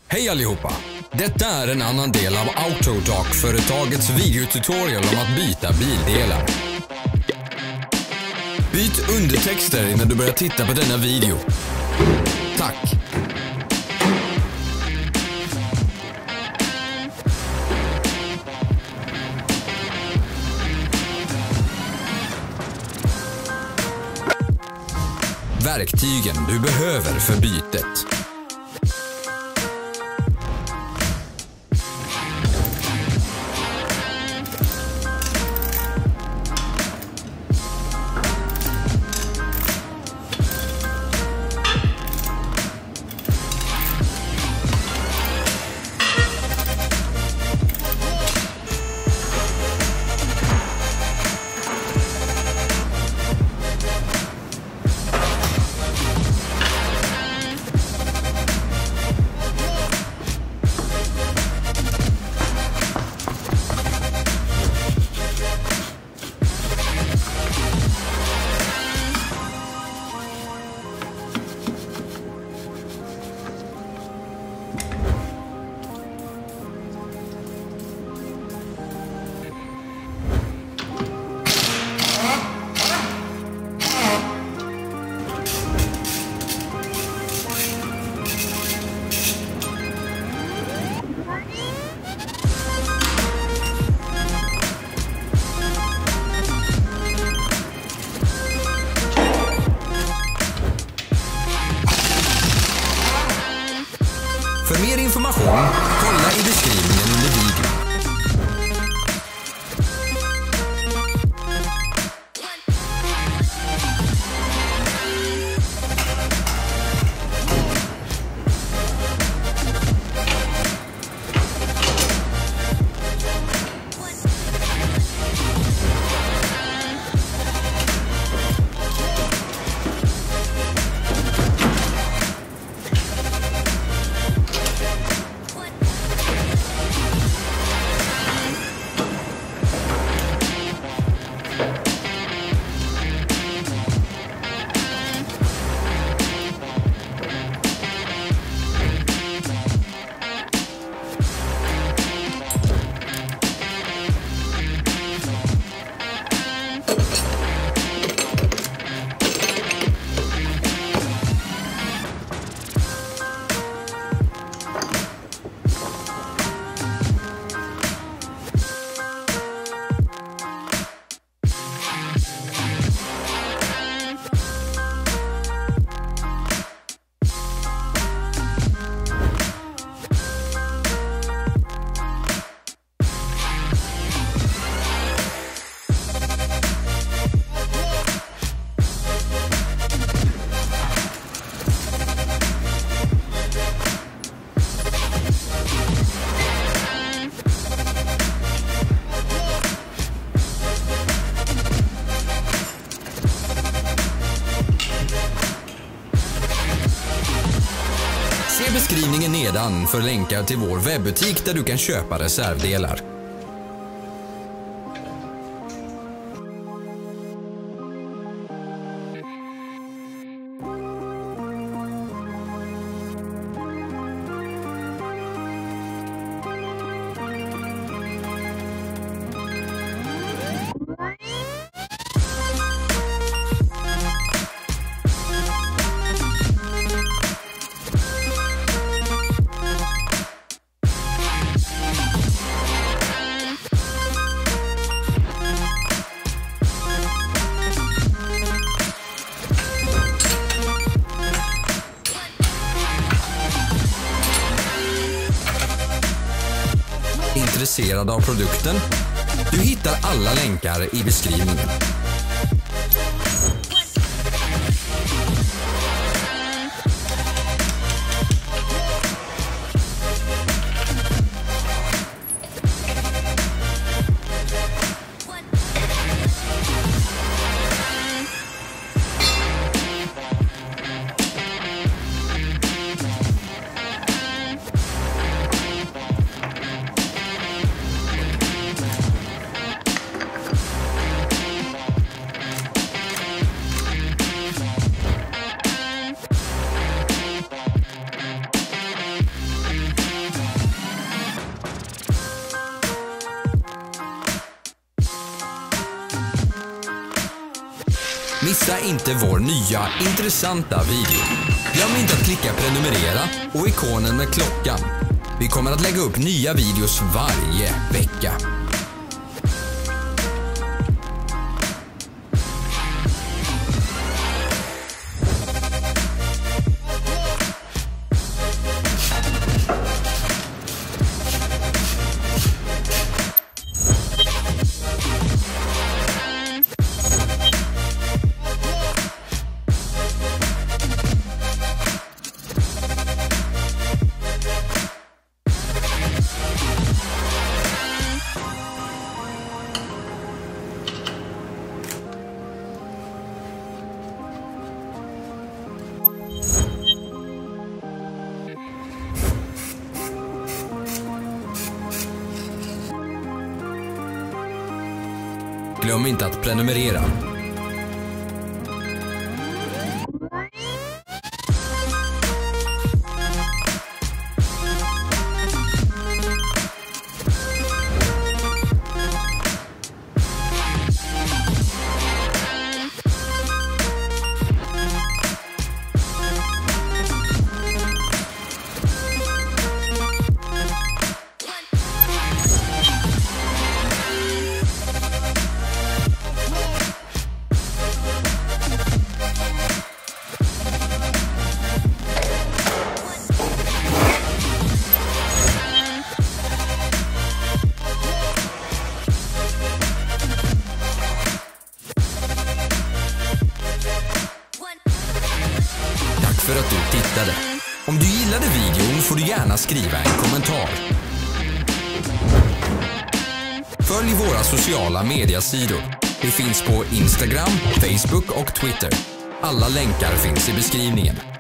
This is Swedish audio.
Hej allihopa! Detta är en annan del av Autotalk-företagets videotutorial om att byta bildelar. Byt undertexter innan du börjar titta på denna video. Tack! Verktygen du behöver för bytet. För mer information, kolla i beskrivningen under videon. Se beskrivningen nedan för länkar till vår webbutik där du kan köpa reservdelar. Intresserad av produkten? Du hittar alla länkar i beskrivningen. inte vår nya intressanta video. Glöm inte att klicka prenumerera och ikonen med klockan. Vi kommer att lägga upp nya videos varje vecka. Glöm inte att prenumerera. För att du tittade. Om du gillade videon får du gärna skriva en kommentar. Följ våra sociala mediasidor. Vi finns på Instagram, Facebook och Twitter. Alla länkar finns i beskrivningen.